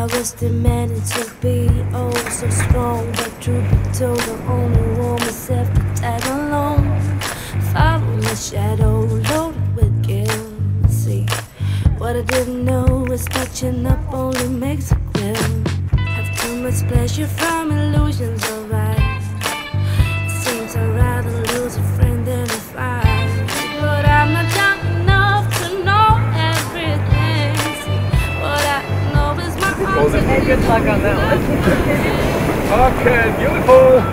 was demanding to be oh so strong, but truth be told, the only woman left to tag along. Following my shadow, loaded with guilt. See, what I didn't know is touching up only makes it clear. Have too much pleasure from illusions of life. It seems I'd rather lose a friend than a fight. But I'm not young enough to know everything. See, what I know is my heart. Hey, good luck on that one. Okay, beautiful.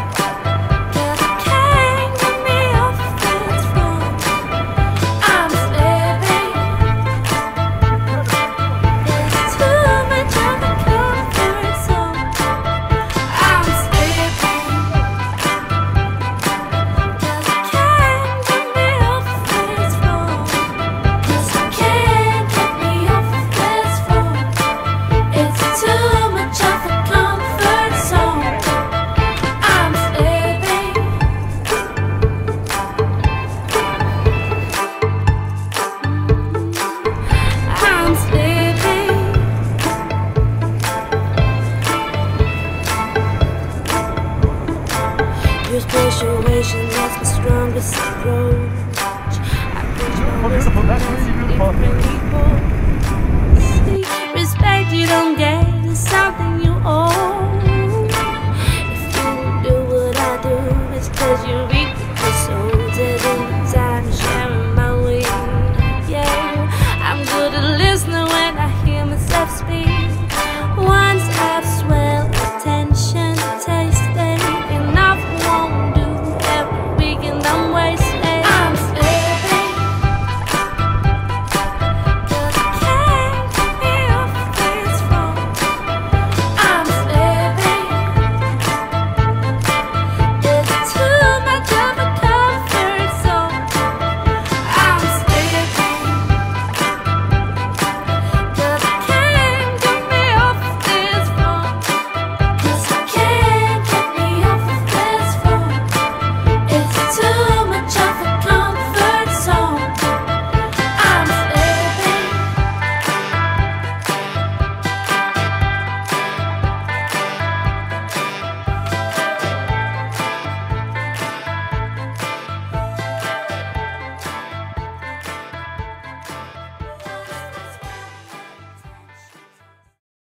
Your persuasion, that's my strongest approach. I preach my wisdom,